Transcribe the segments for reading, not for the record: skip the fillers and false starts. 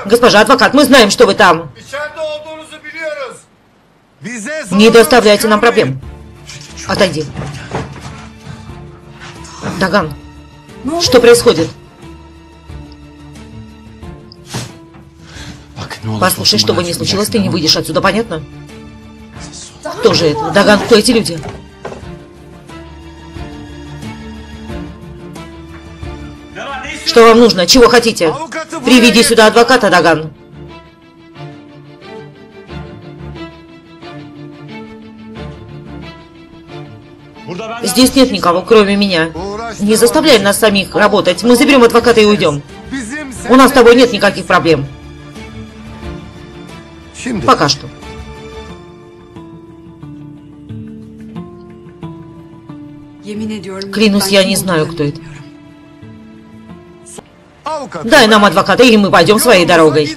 Госпожа адвокат, мы знаем, что вы там. Не доставляйте нам проблем. Отойди. Даган, что происходит? Послушай, что бы ни случилось, ты не выйдешь отсюда, понятно? Кто же это? Даган, кто эти люди? Что вам нужно? Чего хотите? Приведи сюда адвоката, Даган. Здесь нет никого, кроме меня. Не заставляй нас самих работать. Мы заберем адвоката и уйдем. У нас с тобой нет никаких проблем. Пока что. Клянусь, я не знаю, кто это. Дай нам адвоката, и мы пойдем своей дорогой.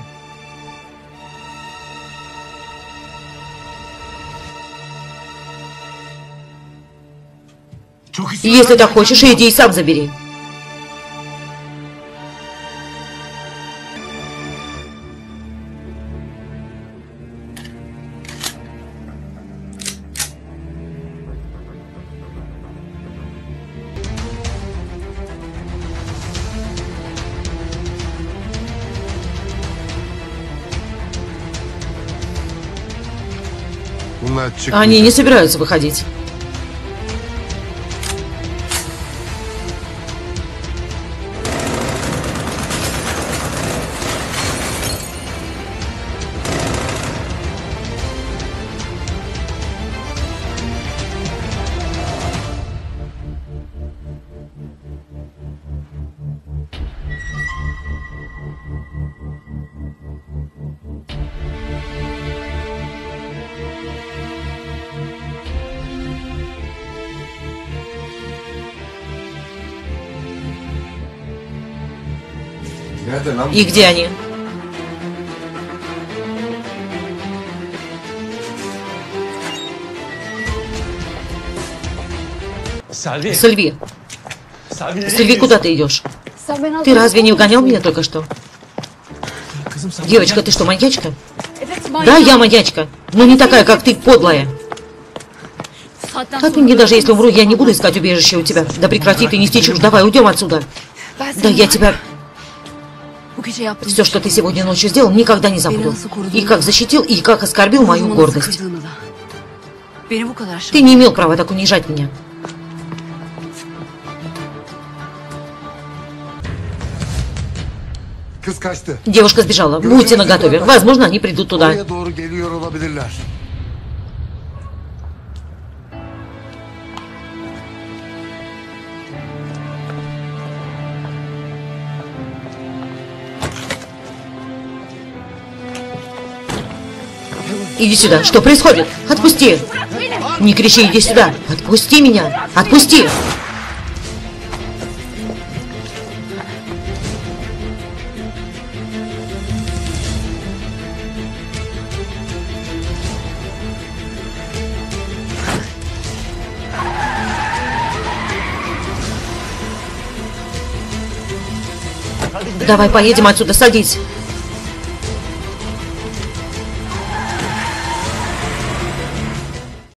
Если так хочешь, иди и сам забери. Они не собираются выходить. И где они? Сильви. Сильви, куда ты идешь? Ты разве не угонял меня только что? Девочка, ты что, маньячка? Да, я маньячка, но не такая, как ты, подлая. Отныне, даже если умру, я не буду искать убежище у тебя. Да прекрати ты нести чушь, давай, уйдем отсюда. Да я тебя... Все, что ты сегодня ночью сделал, никогда не забуду. И как защитил, и как оскорбил мою гордость. Ты не имел права так унижать меня. Девушка сбежала. Будьте наготове. Возможно, они придут туда. Иди сюда. Что происходит? Отпусти. Не кричи, иди сюда. Отпусти меня. Отпусти. Давай поедем отсюда, садись.